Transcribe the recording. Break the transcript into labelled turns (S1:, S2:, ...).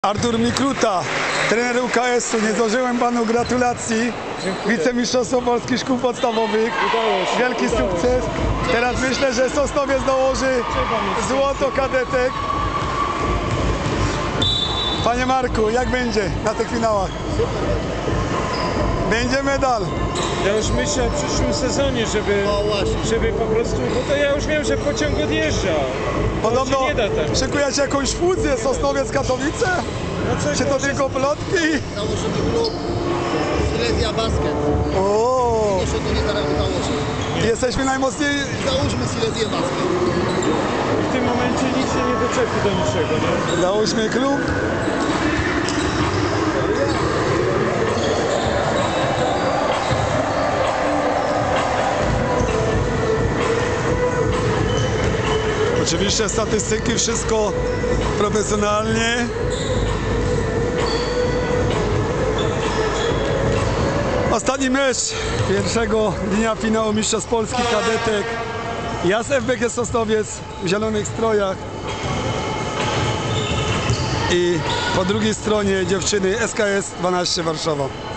S1: Artur Mikluta, trener UKS-u. Nie złożyłem panu gratulacji. Wicemistrzostwo Polskich Szkół Podstawowych. Wielki sukces. Teraz myślę, że Sosnowiec dołoży złoto kadetek. Panie Marku, jak będzie na tych finałach? Będzie medal.
S2: Ja już myślę o przyszłym sezonie, żeby po prostu, bo to ja już wiem, że pociąg odjeżdża.
S1: Podobno
S2: nie da tak.
S1: szykujecie jakąś fuzję Sosnowiec-Katowice?
S2: No
S1: Czy to tylko plotki?
S3: Założymy klub Silesia Basket.
S1: O,
S3: Jeszcze to nie zaraz założyć.
S1: jesteśmy najmocniej.
S3: Załóżmy Silesia Basket.
S2: W tym momencie nikt się nie doczepi do niczego, nie?
S1: Załóżmy klub. Oczywiście statystyki, wszystko profesjonalnie. Ostatni mecz pierwszego dnia finału Mistrzostw Polski kadetek. FBK Sosnowiec w zielonych strojach. I po drugiej stronie dziewczyny SKS 12 Warszawa.